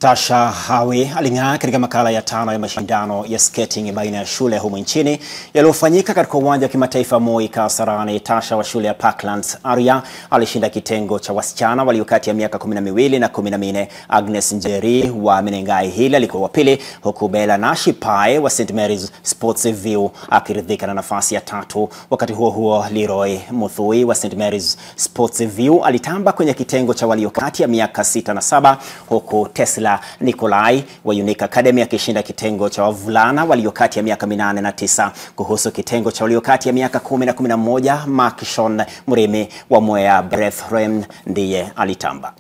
Tasha Hawi aling'aa katika makala ya 5 ya mashindano ya skating baina ya shule humu nchini yaliyofanyika katika uwanja wa kimataifa Moi Kasarani. Tasha wa shule ya Parklands Area alishinda kitengo cha wasichana walio kati ya miaka 12 na 14. Agnes Njeri wa Menengai Hill alikuwa wa pili, huku Bella Nashipai wa St Mary's Sports View akiridhika na nafasi ya 3. Wakati huo huo, Leroy Muthui wa St Mary's Sports View alitamba kwenye kitengo cha walio kati ya miaka 6 na 7, huku Tesla Nikolai wa Unique Academy akishinda kitengo cha wavulana walio kati ya miaka 8 na 9. Kuhusu kitengo cha walio kati ya miaka 10 na 11, Makishon Murimi wa Mwea Brethren ndiye alitamba.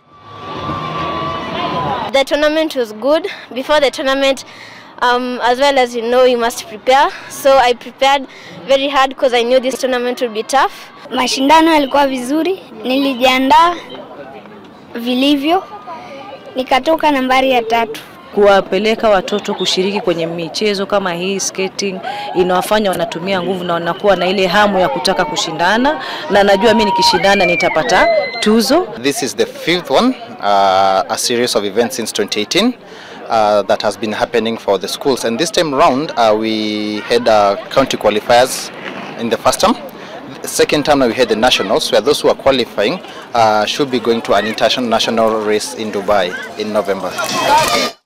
The tournament was good. Before the tournament, as well as you must prepare. So I prepared very hard because I knew this tournament would be tough. Mashindano yalikuwa vizuri, nilijiandaa vilivyo, nikatoka nambari ya 3. Kuwapeleka watoto kushiriki kwenye michezo kama hii skating inawafanya wanatumia nguvu na wanakuwa na ile hamu ya kutaka kushindana, na najua mimi nikishindana nitapata tuzo. This is the 5th one, a series of events since 2018 that has been happening for the schools, and this time round we had county qualifiers in the first term. Second time we had the nationals, where those who are qualifying should be going to an international race in Dubai in November.